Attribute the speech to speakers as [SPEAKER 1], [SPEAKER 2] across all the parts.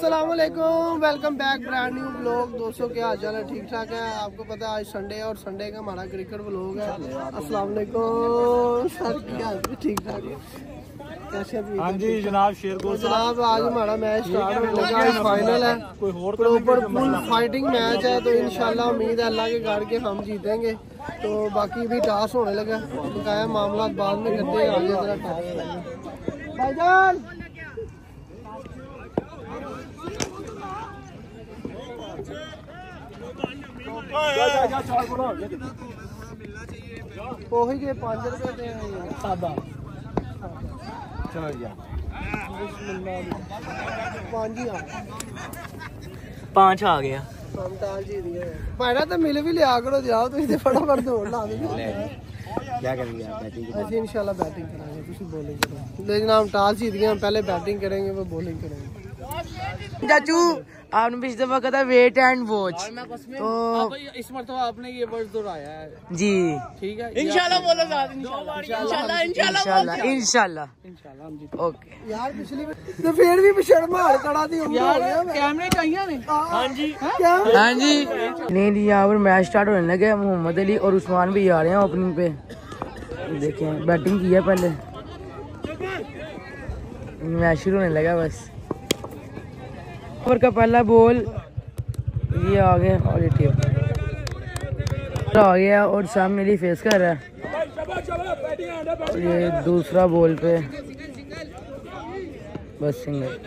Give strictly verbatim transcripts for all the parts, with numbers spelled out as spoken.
[SPEAKER 1] अस्सलाम वालेकुम, welcome back brand new blog. दोस्तों क्या हाल चाल है? ठीक ठाक है? आपको पता है आज संडे है और संडे का हमारा क्रिकेट ब्लॉग है। अस्सलाम वालेकुम सर, क्या हाल है? ठीक ठाक है? कैसे?
[SPEAKER 2] हाँ जी जनाब, शेर को
[SPEAKER 1] जनाब आज हमारा मैच स्टार्ट होने लगा है, फाइनल है, प्रॉपर फुल फाइटिंग मैच है। तो इंशाल्लाह उम्मीद है अल्लाह के घर के हम जीतेंगे। तो बाकी भी टास होने लगा, बकाया मामला बाद में करते हैं। आगे जरा टास भाईजान पोही के पाँच रुपए दे सादा
[SPEAKER 3] पांच आ गया
[SPEAKER 1] भाड़ा तो मिल भी लिया करो, जाओ तुम फटाफट दौड़ ला दो।
[SPEAKER 3] क्या करेंगे
[SPEAKER 1] ऐसे इंशाल्लाह बैटिंग करेंगे, तुम बॉलिंग करेंगे। लेकिन हम टॉस जीत गए, हम पहले बैटिंग करेंगे वो बॉलिंग करेंगे।
[SPEAKER 3] चाचू आपने पिछले दफा कहा था वेट एंड वॉच, तो
[SPEAKER 1] इस मरतबा आपने ये वर्ड दोहराया है
[SPEAKER 3] जी।
[SPEAKER 1] ठीक है,
[SPEAKER 3] इंशाल्लाह बोलो साथ, इंशाल्लाह इंशाल्लाह इंशाल्लाह
[SPEAKER 1] इंशाल्लाह हम जीत।
[SPEAKER 3] ओके
[SPEAKER 1] यार पिछली तो फिर भी शर्मा हाल कड़ा दी यार, कैमरे चाहिए ने।
[SPEAKER 3] हाँ जी हाँ जी नहीं नहीं, यहाँ पर मैच स्टार्ट होने लगे। मोहम्मद अली और उस्मान भी आ रहे हैं ओपनिंग पे। देखें बैटिंग की है पहले, मैच शुरू होने लगा बस। ओवर का पहला बॉल ये आ गया और ये टीम आ गया और सामने अली फेस कर रहा है। और ये दूसरा बॉल पे बस सिंगल।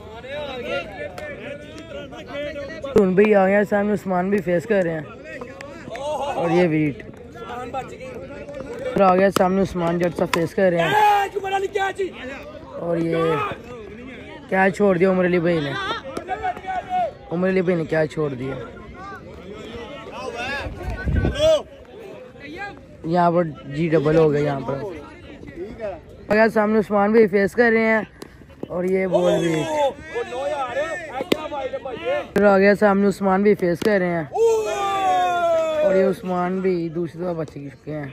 [SPEAKER 3] उन भी आ गया सामने, उस्मान भी फेस कर रहे हैं और ये विकेट आ गया सामने। उस्मान जट सा फेस कर रहे हैं और ये क्या छोड़ दिया उमर अली भाई ने। उमर अली भाई ने क्या छोड़ दिया। यहाँ पर जी डबल हो गया। यहाँ पर अगर सामने उस्मान भी फेस कर रहे हैं और ये बॉल भी फिर आ गया सामने। उस्मान भी फेस कर रहे हैं और ये उस्मान भी दूसरी तरफ बच चुके हैं।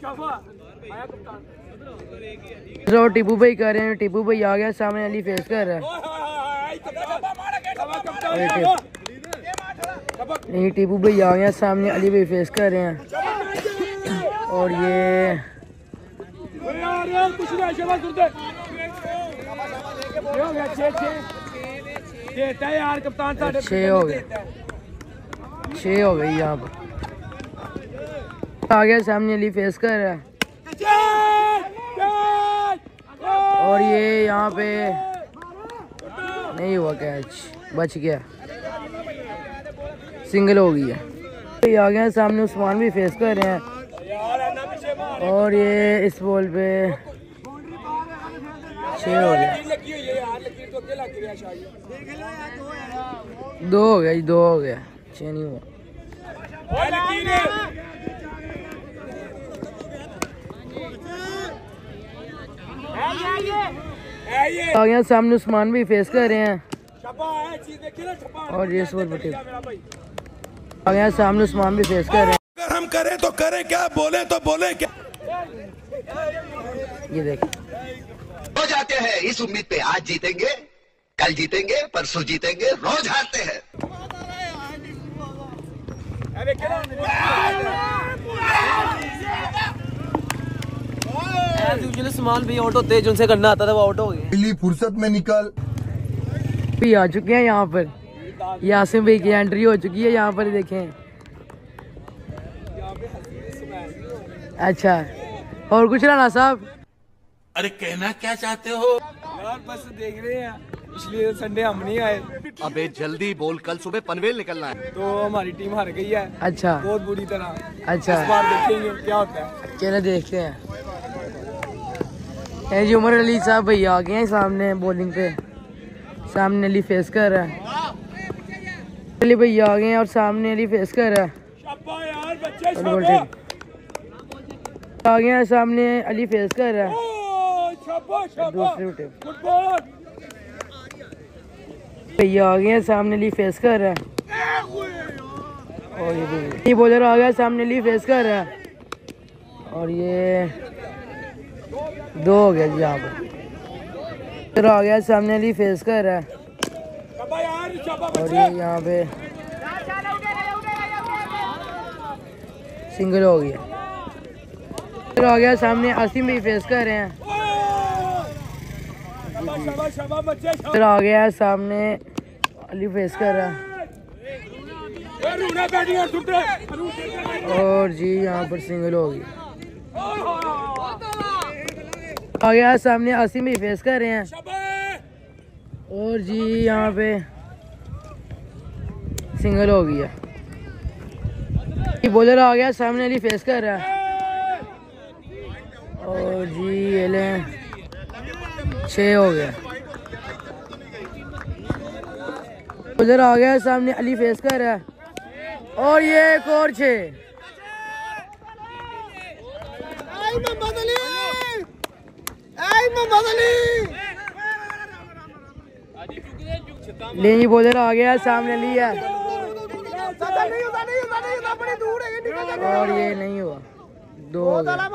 [SPEAKER 3] तो टीपू भाई कर रहे हैं, टीपू भाई आ गया सामने, अली फेस कर रहा है। नहीं टीपू भाई आ गया सामने, अली भाई फेस कर रहे हैं और ये छः हो गए, छः हो गई। यहाँ पर आ गया सामने, अली फेस कर रहा है और ये यहाँ पे नहीं हुआ, कैच बच गया, सिंगल हो गई है। ये आ गया सामने, उस्मान भी फेस कर रहे हैं और ये इस बॉल पे छः हो गया, दो हो गया, दो हो गया, छः नहीं हुआ। आ गया सामने, उस्मान भी फेस कर रहे हैं और ये सुपर पटेल आ गया सामने, उस्मान भी फेस कर रहे हैं।
[SPEAKER 4] अगर हम करें तो करें क्या, बोले तो बोले क्या।
[SPEAKER 3] ये देख
[SPEAKER 5] हो जाते हैं इस उम्मीद पे, आज जीतेंगे, कल जीतेंगे, परसों जीतेंगे, रोज हारते हैं।
[SPEAKER 3] सामान भी आउट होते, जिनसे करना आता था वो आउट हो गए।
[SPEAKER 4] फुर्सत में निकल
[SPEAKER 3] भी आ चुके हैं यहाँ पर। यासिम भाई की एंट्री हो चुकी है यहाँ पर, देखें। अच्छा और कुछ राणा साहब?
[SPEAKER 4] अरे कहना क्या चाहते हो
[SPEAKER 1] यार? बस देख रहे हैं, इसलिए संडे हम नहीं आए।
[SPEAKER 5] अबे जल्दी बोल, कल सुबह पनवेल निकलना है।
[SPEAKER 1] तो हमारी टीम हार गई है।
[SPEAKER 3] अच्छा
[SPEAKER 1] बहुत बुरी तरह।
[SPEAKER 3] अच्छा
[SPEAKER 1] इस बार देखेंगे क्या होता है।
[SPEAKER 3] चलो देखते हैं। जी उमर अली साहब भैया आ गए हैं सामने बॉलिंग पे। सामने अली फेस कर रहा है, अली भैया आ गए हैं और सामने अली फेस कर रहा है। आ गए हैं सामने, अली फेस कर रहा है। दूसरी भैया आ गए हैं सामने, अली फेस कर रहा है और ये ये बॉलर आ गया सामने, अली फेस कर रहा है और ये दो हो गया जी। यहाँ पर आ गया सामने, अली फेस कर रहा है और ये यहाँ पे सिंगल हो गया। फिर आ गया सामने आसिम भी फेस कर रहे हैं। फिर आ गया सामने अली फेस कर रहा है। और जी यहाँ पर सिंगल हो गया। आ गया सामने आसिम भी फेस कर रहे हैं। और जी यहाँ पे सिंगल हो गया। बॉलर आ गया सामने अली फेस कर रहा है। और जी ये ले छः हो गया। बॉलर आ गया सामने अली फेस कर रहा है। और ये एक और छः। ले जी बॉलर आ गया सामने अली है। और ये नहीं हुआ, दो हो गया।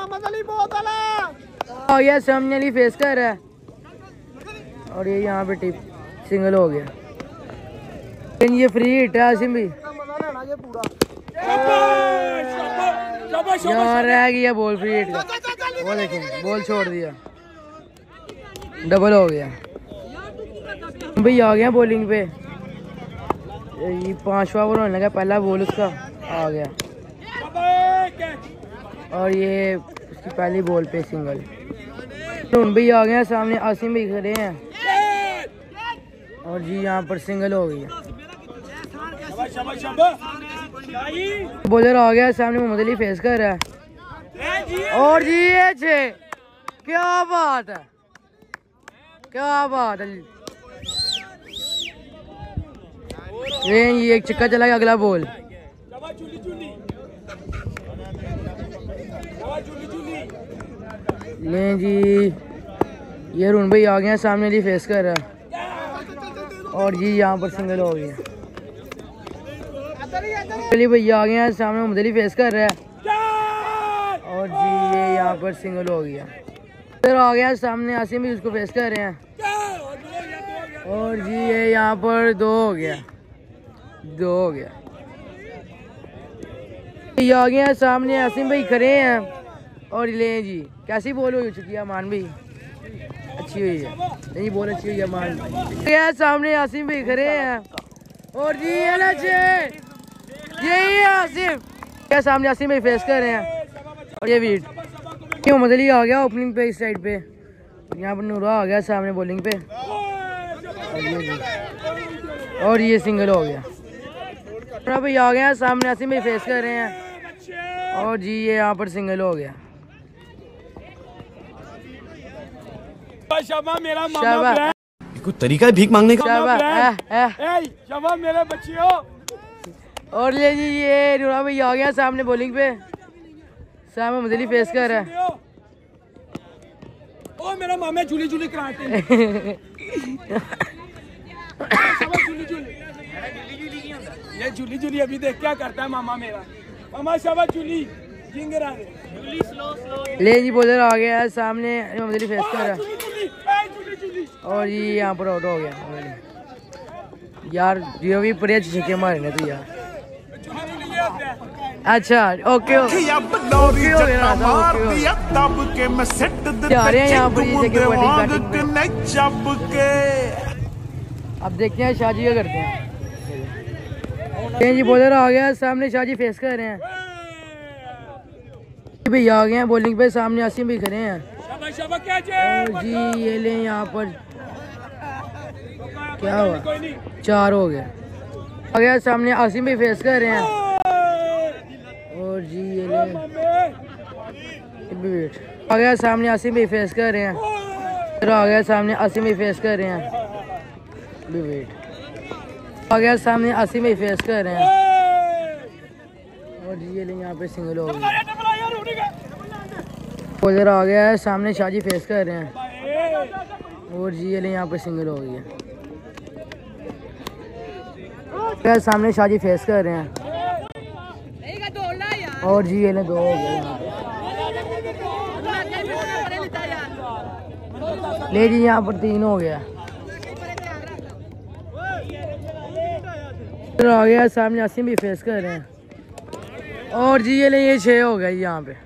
[SPEAKER 3] आ गया सामने अली फेस कर रहा है। और ये यहाँ पे टिप सिंगल हो गया। ये फ्री हिट है आसिम भी। यहाँ रह गया बॉल फ्री हिट का। वो देखें बॉल छोड़ दिया, डबल हो गया। भाई आ गया बॉलिंग पे। ये पांचवा ओवर होने लगा, पहला बॉल उसका आ गया। और ये उसकी पहली बॉल पे सिंगल। तो भाई आ गया सामने आसिम भी खड़े हैं। और जी यहाँ पर सिंगल हो गई। बॉलर आ गया सामने, मोहम्मद अली फेस कर रहा है। और जी ये छे, क्या बात है, क्या बात है। ये एक छक्का चला गया, अगला बॉल। ले जी ये रुन भाई आ गया सामने अली फेस कर रहा है। और जी यहाँ पर सिंगल हो गया। अली भैया आ गए हैं सामने, मोहम्मद अली फेस कर रहा है। और जी ये यहाँ पर सिंगल हो गया। फिर आ गया सामने आसिम भी उसको फेस कर रहे हैं। और जी ये यहाँ पर दो हो गया, दो हो गया। ये आ गए हैं सामने आसिम भाई खड़े हैं। और ले जी कैसी बॉल हो चुकी है मान भाई, अच्छी हुई है। नहीं बॉल अच्छी हुई है मान भाई। सामने आसिम भाई खड़े हैं। और जी ये यही है आसिम क्या सामने आसिम भाई फेस कर रहे हैं। और ये बीट क्यों मोहम्मद अली आ गया ओपनिंग पे इस साइड पे। यहाँ पर नूरा आ गया सामने बॉलिंग पे। और ये, और ये सिंगल हो गया। भाई आ गया सामने आसिम भाई फेस कर रहे हैं। और जी ये यहाँ पर सिंगल हो गया।
[SPEAKER 2] शाबा मेरा
[SPEAKER 3] शाबा
[SPEAKER 2] कुछ तरीका है भीख मांगने का।
[SPEAKER 3] शाबा
[SPEAKER 2] शाबा मेरे बच्चियों।
[SPEAKER 3] और ये जी ये नूरा भाई आ गया सामने बॉलिंग पे। सामने मोहम्मद अली फेस कर रहा है।
[SPEAKER 2] ओ मेरा मामा झूली झूली कराते हैं। ये झूली झूली अभी देख क्या करता है मामा मेरा। मामा शाबा झूली जिंगरा झूली स्लो स्लो।
[SPEAKER 3] ले जी बॉलर आ गया है सामने, मोहम्मद अली फेस कर रहा है। और ये यहाँ पर आउट हो गया यार। जियो भी बड़े अच्छे छक्के मारे ने तो यार। अच्छा ओके ओके हो गया जा रहे हैं यहाँ पर ये जगह बैटिंग। अब देखते हैं शाहजी क्या करते हैं। जी बॉलर आ गया सामने, शाहजी फेस कर रहे हैं। भाई आ गए हैं बॉलिंग पे, सामने आसिम भी खड़े हैं। और जी ये ले यहाँ पर क्या हुआ, चार हो गया। आ गया सामने आसिम भी फेस कर रहे हैं। और जी ये ले आ गया सामने आसिम भी फेस कर रहे हैं। फिर आ गया सामने आसिम भी फेस कर रहे हैं। वेट आ गया सामने आसिम भी फेस कर रहे हैं। और जी ये ले यहाँ पे सिंगल हो गया। बॉलर आ गया है सामने, शाहजी फेस कर रहे हैं। और जी ये ले यहाँ पे सिंगल हो गया। सामने शाहजी फेस कर रहे हैं। और जी ये ले दो हो गया। ले जी यहाँ पर तीन हो गया। आ गया सामने, आसिम भी फेस कर रहे हैं। और जी ये ले ये छः हो गया यहाँ पे,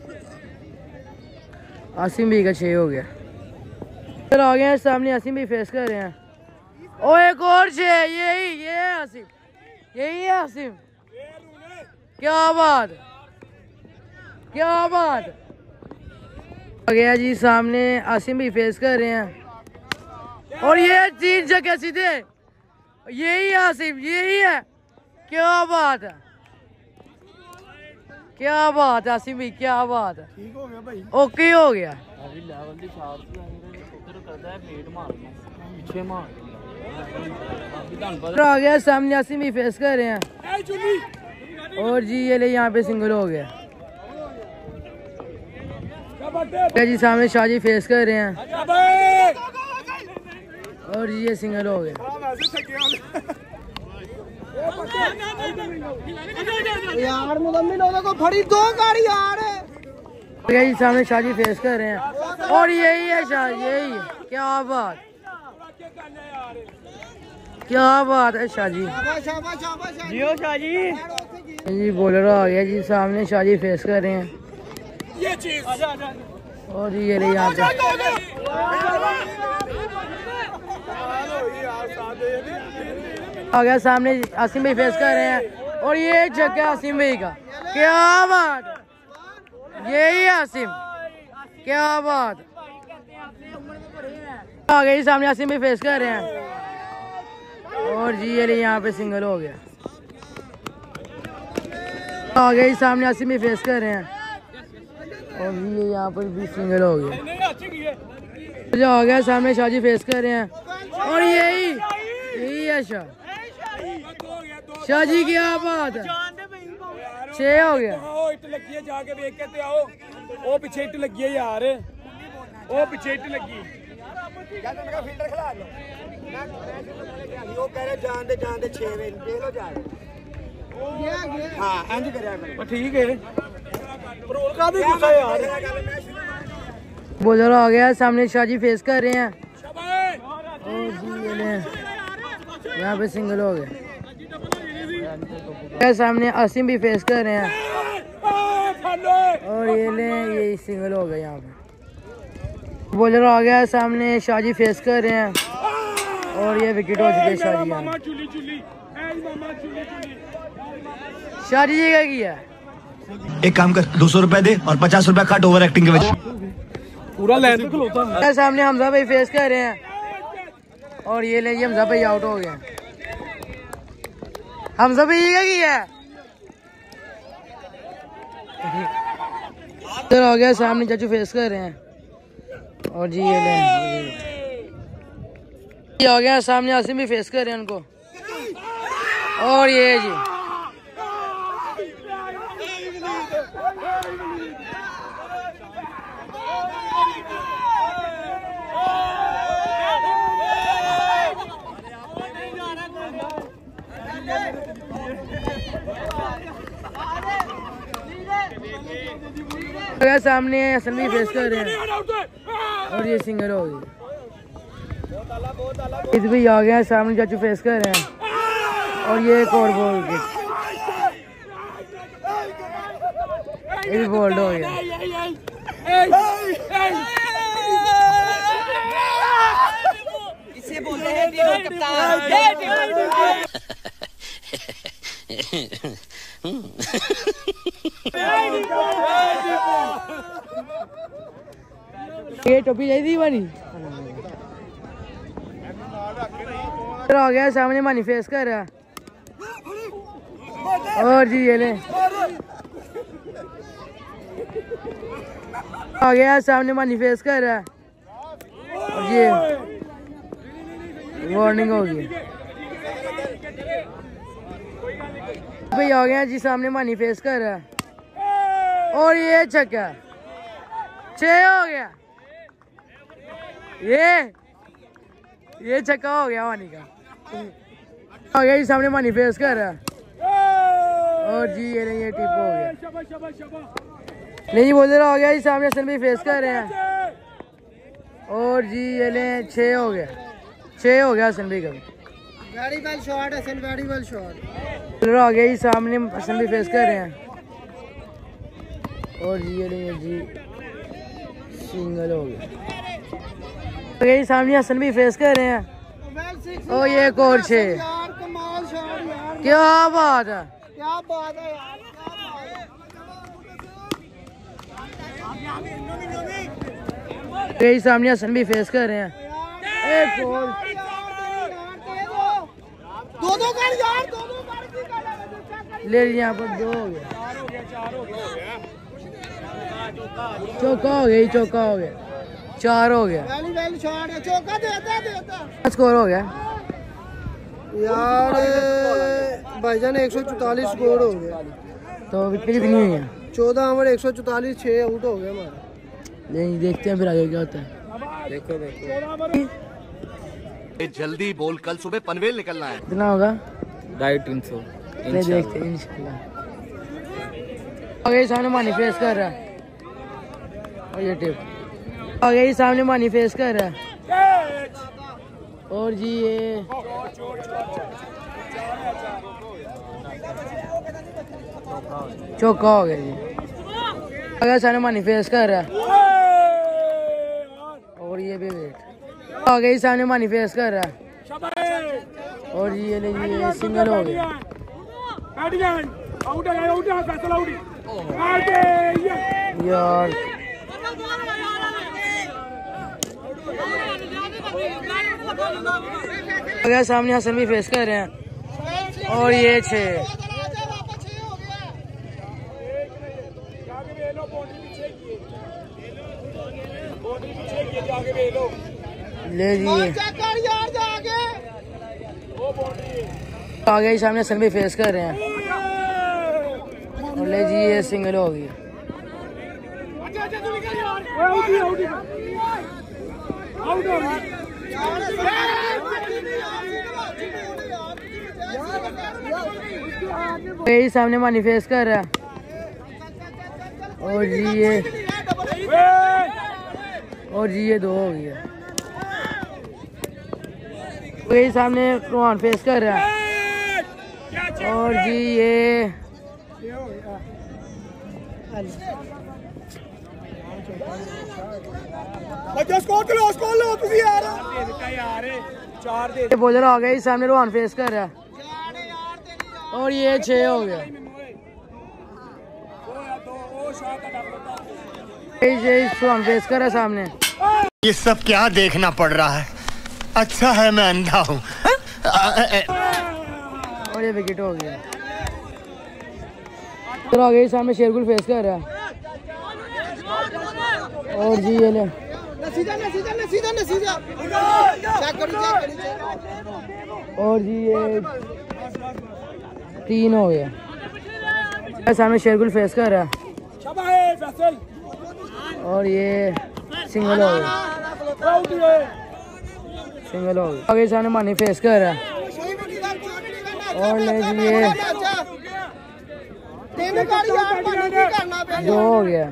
[SPEAKER 3] आसिम भी का छः हो गया। फिर आ गए सामने, आसिम भी फेस कर रहे हैं। ओ एक और छः, यही ये है आसिम, यही है आसिम। क्या बात, क्या बात। आ गया जी सामने, आसिम भी फेस कर रहे हैं। और ये तीन जगह सीधे, यही है आसिम, यही है। क्या बात है, क्या बात है आसिम भाई, क्या बात है।
[SPEAKER 2] ठीक हो गया भाई,
[SPEAKER 3] ओके हो गया। आ गया सामने, आसिम भी फेस कर रहे हैं। और जी ये ले यहाँ पे सिंगल हो गया। जी सामने शाहजी फेस कर रहे हैं। और जी ये सिंगल हो गया।
[SPEAKER 1] यार मुदम्मिल होने को फड़ी दो गाड़ी यार।
[SPEAKER 3] जी सामने शाहजी फेस कर रहे हैं। और यही है शाह, यही है। क्या बात, क्या बात है शाहजी।
[SPEAKER 1] जियो शाहजी।
[SPEAKER 3] जी बॉलर आ गया जी सामने, शाहजी फेस कर रहे हैं।
[SPEAKER 2] ये चीज
[SPEAKER 3] और ये ले यहाँ पे आ गया सामने, आसिम भाई फेस कर रहे हैं। और ये छक्का आसिम भाई का, क्या बात, यही आसिम, क्या बात। आ गया सामने, आसिम भाई फेस कर रहे हैं। और जी ये यहाँ पे सिंगल हो गया। आ गया सामने, आसिम भाई फेस कर रहे हैं। और ये यहाँ पर भी सिंगल हो गया। आ गया सामने, शाहजी फेस कर रहे हैं। और यही यही है शाह, शाहजी क्या बात है। छः हो गया।
[SPEAKER 2] इट लगी है, जाके देख के ते आओ। ओ पीछे इट लगी है यार, ओ पीछे इट लगी। फिल्टर खिला लो, वो कह रहे जान दे जान दे छह वे देख लो जाए। हां इंज करया करो, ठीक है। रोल का भी गुस्सा यार।
[SPEAKER 3] बॉलर आ गया सामने, शाहजी फेस कर रहे हैं। और जी ये ले यहाँ पे सिंगल हो गया। सामने आसिम भी फेस कर रहे हैं। और ये ले ये सिंगल हो गया यहाँ पे। बॉलर आ गया सामने, शाहजी फेस कर रहे हैं। और ये विकेट हो चुकी है शाहजी। शाहजी जी क्या किया?
[SPEAKER 6] एक काम कर, दो सौ रुपए दे और पचास रुपए काट ओवर एक्टिंग के वजह।
[SPEAKER 2] पूरा लाइन पे खलोता है।
[SPEAKER 3] सामने हमजा भाई फेस कर रहे हैं। और ये ले हमजा भाई आउट हो गया। हमजा भाई क्या किया? इधर आ गया सामने, चाचू फेस कर रहे हैं। और जी ये ले ये आ गया सामने, आसिम भी फेस कर रहे हैं उनको। और ये जी सामने हसन भी फेस कर रहे हैं। और ये सिंगल हो गई। इस भी आ गया सामने, चाचू फेस कर रहे हैं। और ये एक और बॉल की, ये भी बोल्ड हो गया।
[SPEAKER 7] इसे बोलते हैं टीम कप्तान।
[SPEAKER 3] ये टोपी चाहिए बनी। आ गया सामने, मानी फेस कर रहा। और जी ये ले आ गया सामने, मानी फेस कर रहा। और ये वार्निंग होगी। भाई आ गया जी सामने, मानी फेस कर रहा है। और ये छक्का, छह हो गया। ये ये छक्का हो गया मानी का। आ गया जी सामने, मानी फेस कर रहा है। और जी ये नहीं, ये टिप हो गया। नहीं बोल रहा, आ गया जी सामने, हसन भी फेस कर रहे हैं। और जी ये ले छः हो गया, छः हो गया हसन भी का।
[SPEAKER 1] Very well shot Hasan, very well shot.
[SPEAKER 3] आ गया जी सामने, हसन भी फेस कर रहे हैं और जी ये जी सिंगल हो गया। आ गया जी सामने, हसन भी फेस कर रहे हैं और ये एक और छे।
[SPEAKER 1] कमाल शॉट यार,
[SPEAKER 3] क्या बात है,
[SPEAKER 1] क्या बात है यार।
[SPEAKER 3] गई सामने, हसन भी फेस कर रहे हैं। एक और
[SPEAKER 1] दो दो कर यार, दो दो कर
[SPEAKER 3] ले यहाँ पर दो हो गया, चौका हो गया, चौका हो गया, चार हो गया।
[SPEAKER 1] वेरी वेल शॉट है, चौका देता देता।
[SPEAKER 3] स्कोर हो गया
[SPEAKER 1] यार भाईजान एक सौ चौतालीस स्कोर हो गया।
[SPEAKER 3] तो विकेट कितनी हुई है?
[SPEAKER 1] चौदह ओवर एक सौ चौतालीस, छः आउट हो गए हमारे।
[SPEAKER 3] नहीं देखते हैं फिर आगे क्या होता है।
[SPEAKER 2] देखो देखो
[SPEAKER 5] जल्दी बोल, कल सुबह पनवेल निकलना है।
[SPEAKER 3] कितना होगा?
[SPEAKER 2] ढाई तीन सौ
[SPEAKER 3] नहीं देखते हैं इंशाल्लाह। आगे सामने मानी फेस कर रहा है और ये टिप आगे ही सामने मानी फेस कर रहा है और जी ये चौका हो गया जी। आगे सामने मानी फेस कर रहा है और ये भी वेट आगे ही सामने मानी फेस कर रहा है और जी ये ले ये सिंगल हो गया यार। अगर सामने हसन भी फेस कर रहे हैं और ये छे ले जी आगे ही सामने हसन भी फेस कर रहे हैं और ले जी ये सिंगल हो गई। यही सामने मानी फेस कर रहा है और जी ये और जी ये दो हो गया। यही सामने रोहन फेस कर रहा है और जी ये बॉलर आ गया सामने, रोहन फेस कर रहा है और ये छह हो गया। रोहन फेस कर रहा है सामने।
[SPEAKER 6] ये सब क्या देखना पड़ रहा है? अच्छा है मैं अंधा हूँ।
[SPEAKER 3] और ये विकेट हो गया। तो आ गई सामने, शेरगुल फेस कर रहा है और जी ये ले
[SPEAKER 1] नसीजा नसीजा नसीजा नसीजा चेक करो, चेक करो
[SPEAKER 3] और जी ये तीन हो गया। सामने शेरगुल फेस कर रहा है और ये सिंगल हो गया, सिंगल हो गया। आगे सामने मानी फेस कर रहा है और ले जी ये दो हो गया।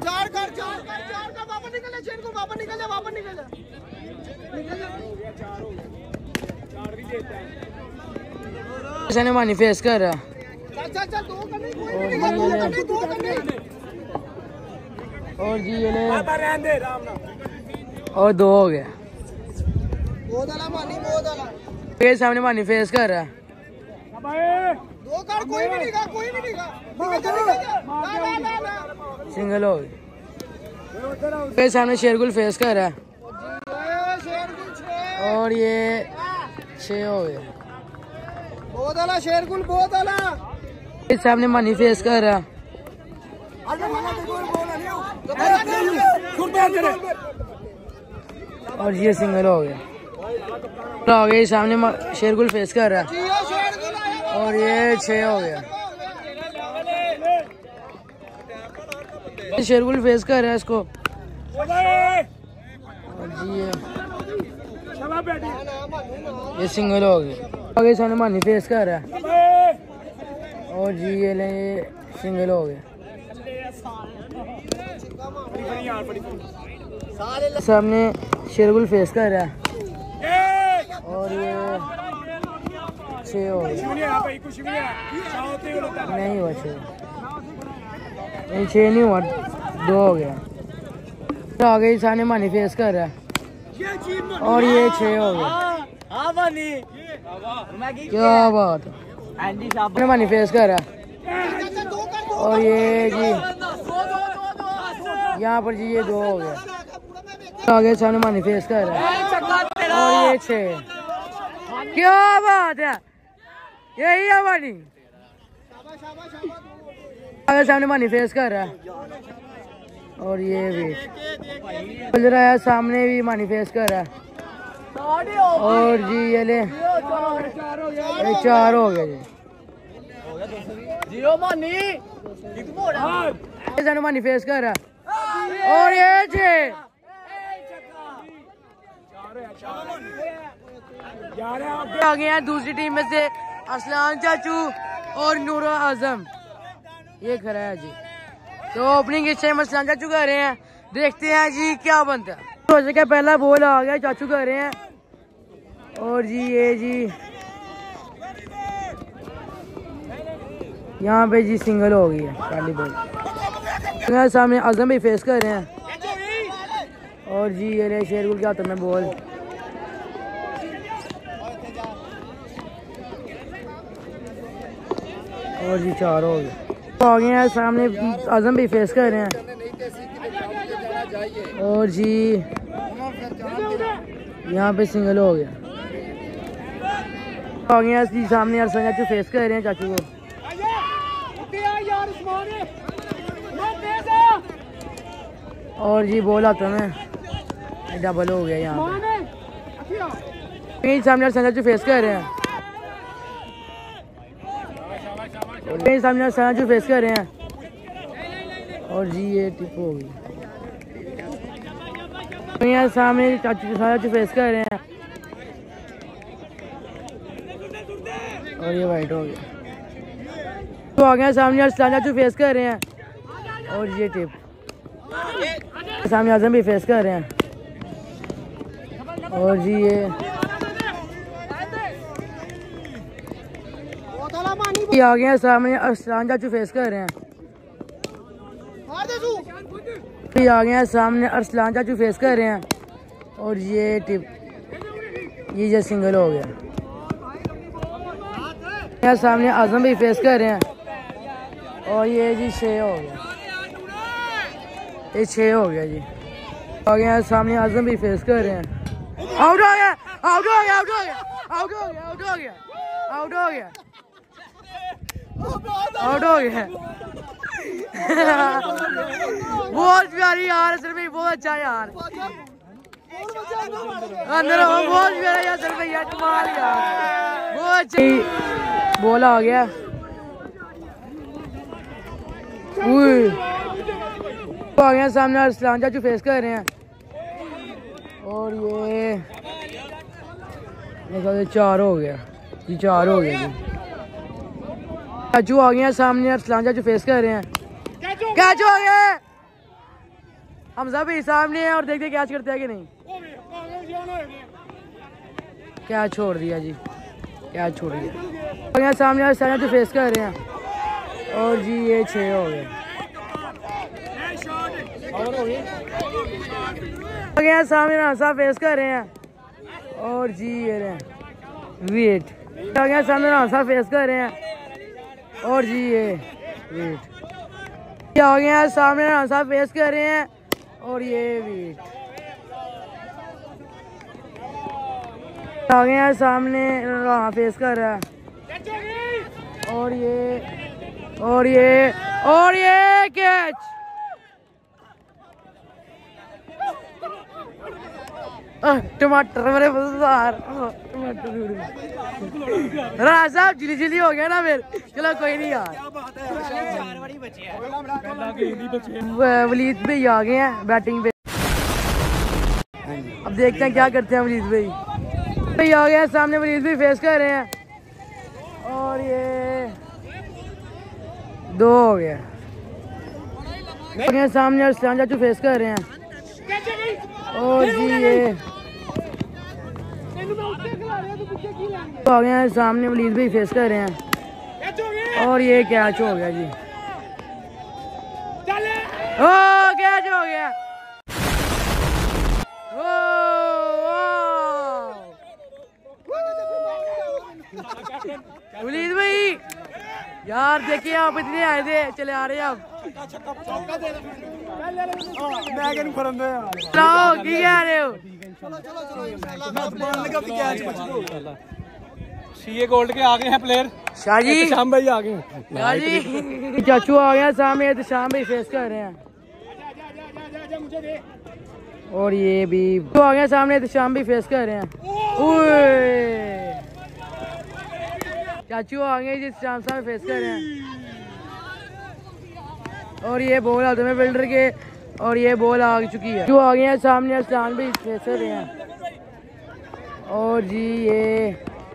[SPEAKER 3] सामने मानी फेस कर रहा है और जी ये ले और दो हो गया। ये सामने मानी फेस कर रहा है
[SPEAKER 1] दो कर, कोई भी नहीं, कोई भी नहीं,
[SPEAKER 3] सिंगल हो गया। ये सामने शेरगुल फेस कर रहा है और ये छह हो गया।
[SPEAKER 1] बहुत आला शेरगुल, बहुत आला।
[SPEAKER 3] इस सामने मानी फेस कर रहा है और ये सिंगल हो गया। हो गया सामने शेरगुल फेस कर रहा है और ये छह हो गया। शेरगुल फेस कर रहा है इसको और जी ये ये सिंगल हो गया। आगे सामने मानी फेस कर रहा है और जी ये ले सिंगल हो गया। सामने शेरगुल फेस कर रहा है और ये छः हो गया। नहीं हुआ छः, नहीं छः नहीं हुआ, दो हो गया। आ गई सामने मानी फेस कर रहा है और ये छः हो गया। क्या बात है, मानी फेस कर रहा है और ये जी यहाँ पर जी ये दो हो गया। आगे सामने मानी फेस कर रहा है और ये छः। क्या बात है, यही है मानी। आगे सामने मानी फेस कर रहा है और ये भी चल रहा है, सामने भी मानी फेस कर रहा है और जी ये ले ये चार हो गया जी। सामने मानी फेस कर रहा है और ये छः। आ गए हैं दूसरी टीम में से असलान चाचू और नूरा आजम, ये खड़ा है जी। तो ओपनिंग इस टाइम असलान चाचू कर रहे हैं, देखते हैं जी क्या बनता है। तो का पहला बॉल आ गया, चाचू कर रहे हैं और जी ये जी यहाँ पे जी सिंगल हो गई है पहली बॉल। सामने आजम भी फेस कर रहे हैं और जी ये ले शेरगुल के हाथों में बॉल और जी चार हो गए। तो आ गए हैं सामने आजम भी फेस कर रहे हैं और जी यहाँ पे सिंगल हो गया। तो आ गए हैं जी सामने अरसन चाचू फेस कर रहे हैं चाचू को और जी बॉल हाथों में डबल हो गया। यहाँ पे सामने अरसन चाचू फेस कर रहे हैं और सामने अरसन चाचू फेस कर रहे हैं और जी ये टिप हो गई। यहाँ सामने चाचू चाचू फेस कर रहे हैं और ये वाइट हो गया। तो आ गया सामने अरसन चाचू फेस कर रहे हैं और ये टिप। सामने आजम भी फेस कर रहे हैं और जी ये आ गया सामने अरसान चाचू फेस कर रहे हैं। आ गया सामने अरसलान चाचू फेस कर रहे हैं और ये टिप ये जो सिंगल हो गया। यहाँ सामने आजम भी फेस कर रहे हैं और ये जी छः हो गया, ये छः हो गया जी। आ गया सामने आजम भी फेस कर रहे हैं। आउट हो गया, आउट हो गया, आउट हो गया, आउट हो गया, आउट हो गया, आउट हो गया, आउट हो गया। बहुत प्यारी यार, सर भाई बहुत अच्छा यार, अंदर बहुत प्यारा यार सर भाई, कमाल यार, बहुत अच्छा। बॉल आ गया, आ गया सामने अरसलान चाचू फेस कर रहे हैं और ये मेरे चार हो गया, ये चार हो गया जी। चाचू आ गया सामने अरसलान चाचू फेस कर रहे हैं, कैच हो गया। हमजा भी सामने है और देखते कैच करते हैं कि नहीं। कैच छोड़ दिया जी, कैच छोड़ दिया। आ गया सामने अरसलान चाचू फेस कर रहे हैं और जी ये छः हो गए। आ गया सामने रासा फेस कर रहे हैं और जी ये रहे वेट। आ गया सामने रासा फेस कर रहे हैं और जी ये वेट। आ गया सामने रासा फेस कर रहे हैं और ये वेट। आ गया सामने राहा फेस कर रहा है और ये और ये और ये कैच। टमाटर मेरे मजेदार टमाटर राज साहब जिली जिली हो गया ना फिर। चलो कोई नहीं यार, वलीद भाई आ गए हैं बैटिंग पे। अब देखते हैं क्या करते हैं वलीद भाई। भाई आ गया सामने, वलीद भाई फेस कर रहे हैं और ये दो हो गया। सामने अरसलान चाचू फेस कर रहे हैं और जी ये तो आ गए हैं सामने, वलीद भाई फेस कर रहे हैं और ये कैच हो गया जी। ओ कैच हो गया। ओ वलीद भाई यार देखिए आप इतने आए थे, चले आ रहे हैं आप। लाओ की कह रहे हो?
[SPEAKER 2] सीए गोल्ड के आ गए हैं प्लेयर
[SPEAKER 3] शाह जी,
[SPEAKER 2] शाम भाई आ गए।
[SPEAKER 3] शाह जी चाचू आ गया सामने, तो शाम भाई फेस कर रहे हैं और ये भी तो आ गया सामने, तो शाम भी फेस कर रहे हैं। ओए चाचू आ गए जिस शाम सामने फेस कर रहे हैं और ये बॉल हाथ में बिल्डर के और ये बॉल आ चुकी है। जो आ गए हैं सामने, स्टान भी फेस कर रहे हैं और जी ये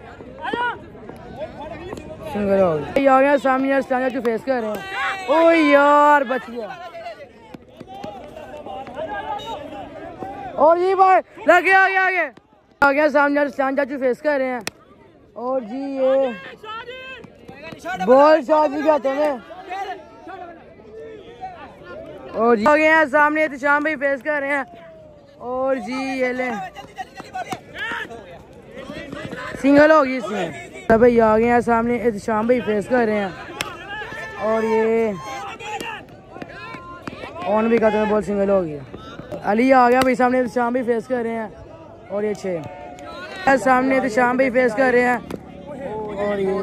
[SPEAKER 3] सिंगल हो गया। ये आ गया सामने, स्टान जो फेस कर रहे हैं। ओ यार बच गया और जी भाई लगे आगे आगे आ गया सामने, स्टान जो फेस कर रहे हैं और जी ये बॉल शॉट भी जाते हैं और जी आ गए हैं सामने, तो शाम भाई फेस कर रहे हैं और जी ये ले सिंगल होगी इसमें। सब भाई आ गए हैं सामने, तो शाम भाई फेस कर रहे हैं और ये ऑन भी करते हैं, बॉल सिंगल हो गया। अली आ गया भाई सामने, तो शाम भाई फेस कर रहे हैं और ये छः सामने, तो शाम भाई फेस कर रहे हैं और ये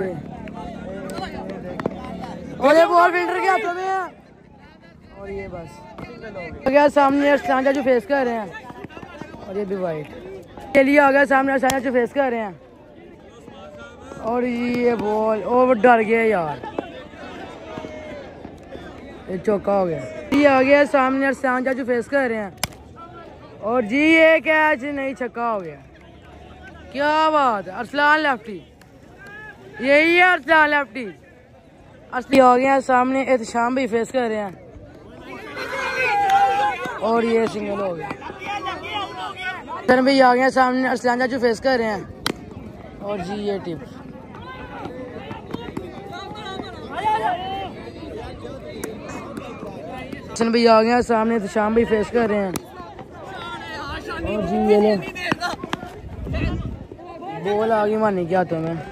[SPEAKER 3] और ये बॉल फिल्टर के हाथों में है और ये बस आ गया सामने, सांझा जो फेस कर रहे हैं और ये भी वाइट के लिए आ गया सामने, सांझा जो फेस कर रहे हैं और ये बॉल ओवर डर गया यार, ये चौका हो गया। ये आ गया सामने, सांझा जो फेस कर रहे हैं और जी ये कैच नहीं, छक्का हो गया। क्या बात है, अरसलान लेफ्टी, यही है अरसलान लेफ्टी। असली आ गया सामने, एहतशाम भी फेस कर रहे हैं और ये सिंगल हो गया। सर भी आ गया सामने, अरसलान जो फेस कर रहे हैं और जी ये टिप। हसन भी आ गया सामने, तो शाम भी फेस कर रहे हैं और जी ये ले बॉल आ गई मानी के हाथों में।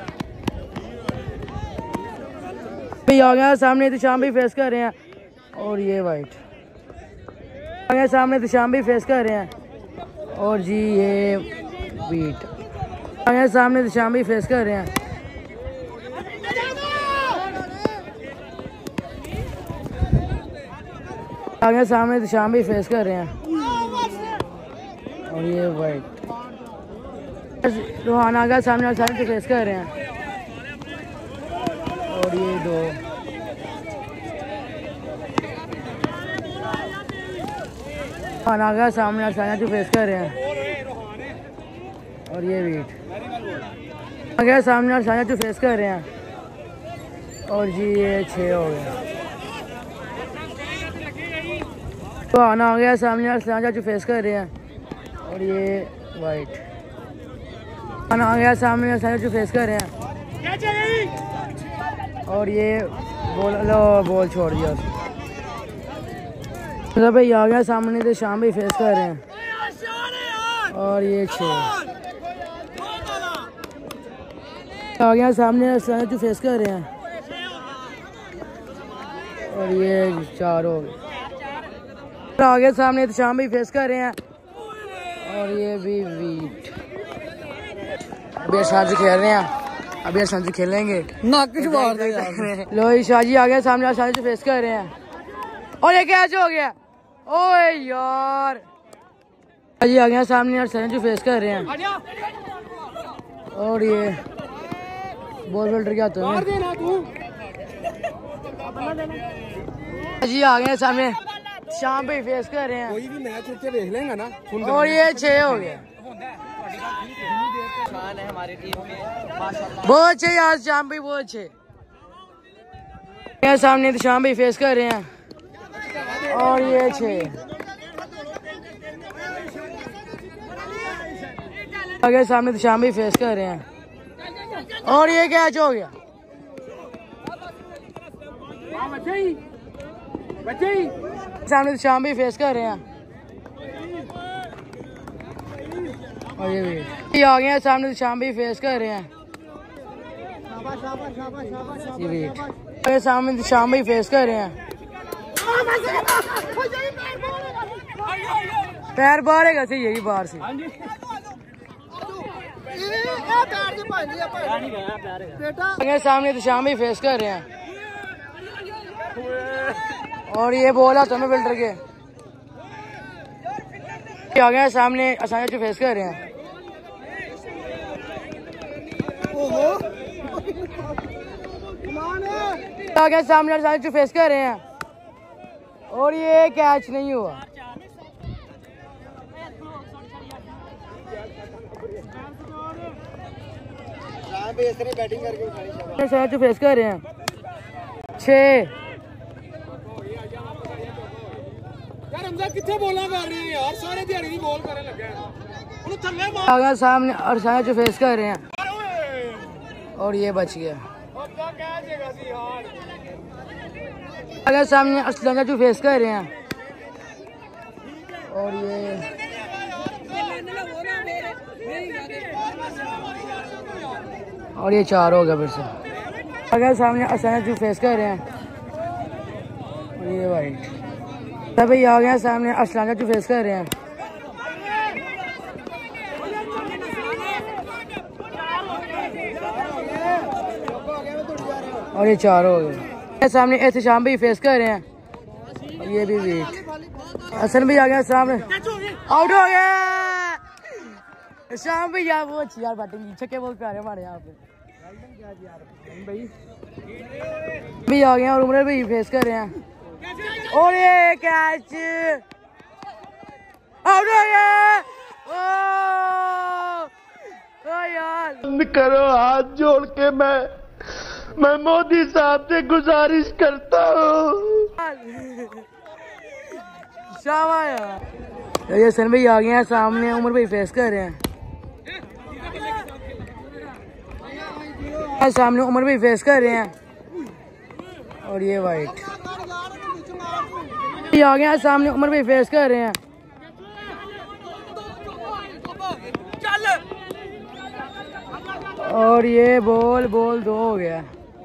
[SPEAKER 3] भी आ गया सामने, तो शाम भी फेस कर रहे हैं और ये वाइट आ गया सामने, तो शाम भी फेस कर रहे हैं और जी ये बीट आ गया सामने, तो शाम भी फेस कर रहे हैं आ गया सामने, तो शाम भी फेस कर रहे हैं और ये वाइट रोहान आ गया सामने, सामने तो फेस कर रहे हैं और ये दो रोहान आ गया सामने, सामने तो फेस कर रहे हैं और ये बीट आ गया सामने, सामने तो फेस कर रहे हैं और जी ये छः हो गया। तो आना आ गया सामने, सामने जो फेस कर रहे हैं और ये वाइट आना आ गया सामने, सामने जो फेस कर रहे हैं और ये बॉल लो बॉल छोड़ दिया। मतलब भाई आ गया सामने, तो शाम भी फेस कर रहे हैं और ये छः आ गया सामने, सामने जो फेस कर रहे हैं और ये चार हो गए। आ गया सामने, तो शाम भी फेस कर रहे हैं और ये भी वीट। अभी शाह जी खेल रहे हैं, अभी शाह जी खेलेंगे लो। शाह जी आ गया सामने, शाह जी फेस कर रहे हैं और ये कैच हो गया। ओए यार शाह जी आ गया सामने, शाह जी फेस कर रहे हैं और ये बॉल फिल्टर के हाथों में। शाह जी आ गए सामने, शाम पे फेस कर रहे हैं,
[SPEAKER 2] कोई भी मैच देख लेंगे ना
[SPEAKER 3] और ये छः हो गया। बहुत अच्छे यार, शाम भी बहुत अच्छे सामने, तो शाम भी फेस कर रहे हैं और ये छः आगे सामने दिशाम भी फेस कर रहे हैं और ये कैच हो गया। सामने दिशाम भी फेस कर रहे हैं और ये भी आ गए हैं। सामने दिशाम भी फेस कर रहे हैं। ये भी सामने दिशाम भी फेस कर रहे हैं। पैर बाहर है कैसे यही बाहर से सामने दिशाम भी फेस कर रहे हैं और ये बॉल आता है फिल्टर के आ गए सामने आसानी से फेस कर रहे हैं। आ गए सामने आसानी से फेस कर रहे हैं और ये कैच नहीं हुआ। बैटिंग करके फेस कर रहे हैं छह सामने और जो फेस कर रहे हैं और ये बच गया। अगर सामने असलंगा जो फेस कर रहे हैं और ये और ये चार हो गया फिर से। अगर सामने असलंगा जो फेस कर रहे हैं और ये वाइट तभी आ गया। सामने असलंगा जो फेस कर रहे हैं और ये चार हो गए। सामने एहतशाम भी फेस कर रहे हैं और ये भी वीट। हसन भी आ गया सामने आउट हो गया। शाम भी यार वो अच्छी यार बैटिंग छक्के बहुत प्यारे हमारे यहाँ पे भी आ गए और उमर भी फेस कर रहे हैं और ये कैच आउट हो गया। ओ यार
[SPEAKER 6] करो हाथ जोड़ के मैं मैं मोदी साहब से गुजारिश करता हूँ।
[SPEAKER 3] ये सन भाई आ गए हैं सामने उमर भाई फेस कर रहे हैं सामने उमर भाई फेस कर रहे हैं और ये वाइट ये आ गए हैं सामने उमर भाई फेस कर रहे हैं और ये बॉल बॉल दो हो गया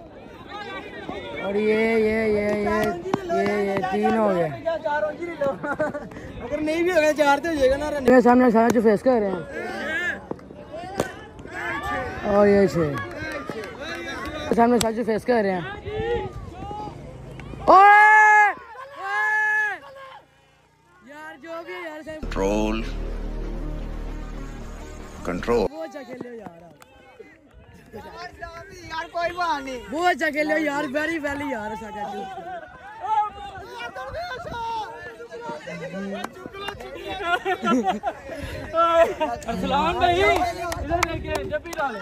[SPEAKER 3] और ये ये ये ये ये ये तीन हो गया।
[SPEAKER 1] अगर नहीं भी हो गया चार तो हो जाएगा ना।
[SPEAKER 3] मेरे सामने सारा जो फेस कर रहे हैं और ये छह सामने सारा जो फेस कर रहे हैं ओए यार जो भी है यार
[SPEAKER 5] कंट्रोल कंट्रोल
[SPEAKER 3] वो अच्छा खेल लो यार
[SPEAKER 1] यार कोई बात नहीं
[SPEAKER 3] वो अच्छा खेल लो यार वेरी वेली यार साका
[SPEAKER 2] सलाम भाई इधर लेके जब भी डाले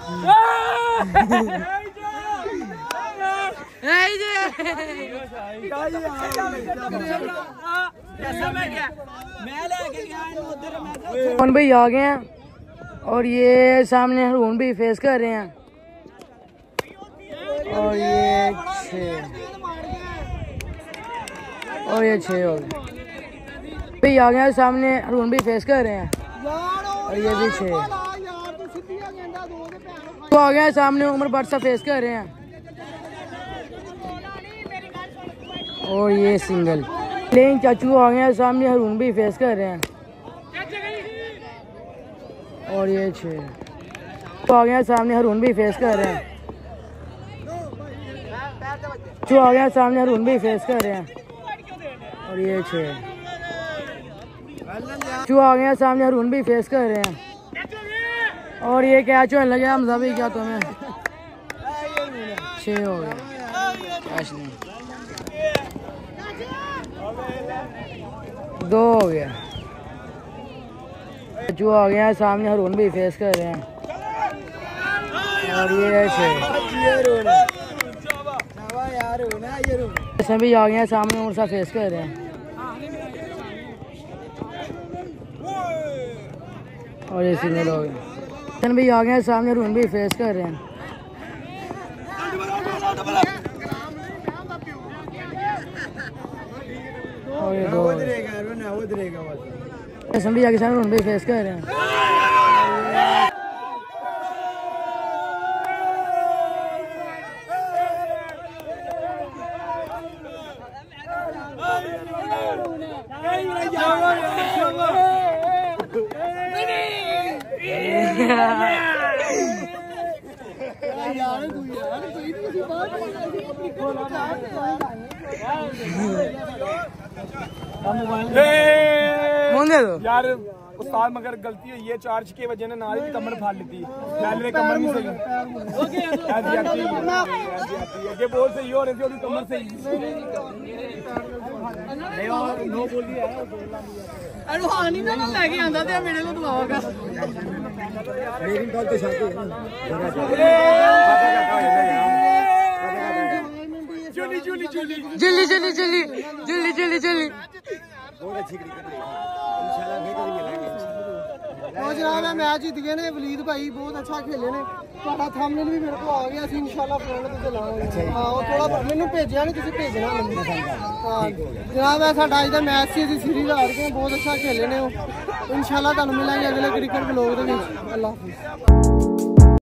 [SPEAKER 3] कौन भाई आ गए हैं और ये सामने हरून भी फेस कर रहे हैं और ये छः और ये छः हो गए भाई आ गए हैं सामने हरून भी फेस कर रहे हैं और ये भी छः तो आ गए हैं सामने उमर बरसा फेस कर रहे हैं और ये सिंगल प्लेइंग चाचू आ गए हैं सामने हरून भी फेस कर रहे हैं और ये छः तो आ गए हैं सामने हरून भी फेस कर रहे हैं जो आ गया सामने हरून भी फेस कर रहे हैं और ये छः जो आ गया सामने हरून भी फेस कर रहे हैं और ये कैच होने लगे हमजा भी क्या तुम्हें छः हो गए कैच नहीं दो हो गया जो आ गया सामने हरून भी फेस कर रहे हैं और ये छः इसमें भी आ गया सामने उनसा फेस कर रहे हैं और ये सिंगल हो गया। हसन भाई आ गए हैं सामने, रून भाई फेस कर रहे हैं। और ये दो हसन भाई आगे सामने, रून भाई फेस कर रहे हैं।
[SPEAKER 2] यार उस्ताद मगर गलती हुई है, चार्ज की वजह ने नाल ही कमर फाड़ ली थी। पहले कमर नहीं सही ये बोल सही हो रही थी, और कमर सही नो बोली है।
[SPEAKER 7] रूहानी ना लेके आंदा ते मेरे को दुआओगा।
[SPEAKER 2] मेरी गल तो शादी जुली जुली जुली
[SPEAKER 3] जल्दी जल्दी जल्दी जल्दी जल्दी जल्दी
[SPEAKER 2] बहुत अच्छी क्रिकेट है इंशाल्लाह। फिर कभी मिलेंगे।
[SPEAKER 1] ਉਹ ਜਨਾਬ ਇਹ ਮੈਚ ਜਿੱਤ ਗਏ ਨੇ ਵਲੀਦ ਭਾਈ, ਬਹੁਤ ਅੱਛਾ ਖੇਲੇ ਨੇ। ਤੁਹਾਡਾ ਥੰਬਨੇਲ ਵੀ ਮੇਰੇ ਕੋਲ ਆ ਗਿਆ, ਅਸੀਂ ਇਨਸ਼ਾਅੱਲਾ ਫੋਨ ਤੇ ਲਾਵਾਂਗੇ। ਹਾਂ ਉਹ ਥੋੜਾ ਮੈਨੂੰ ਭੇਜਿਆ ਨਹੀਂ, ਤੁਸੀਂ ਭੇਜਣਾ ਮੈਨੂੰ। ਹਾਂ ਜਨਾਬ ਇਹ ਸਾਡਾ ਅੱਜ ਦਾ ਮੈਚ ਸੀ, ਅਸੀਂ ਸੀਰੀਜ਼ ਹਾਰ ਗਏ, ਬਹੁਤ ਅੱਛਾ ਖੇਲੇ ਨੇ ਉਹ। ਇਨਸ਼ਾਅੱਲਾ ਤੁਹਾਨੂੰ ਮਿਲਾਂਗੇ ਅਗਲੇ ਕ੍ਰਿਕਟ ਵਲੌਗ ਦੇ ਵਿੱਚ। ਅੱਲਾਹ ਹਾਫਿਜ਼।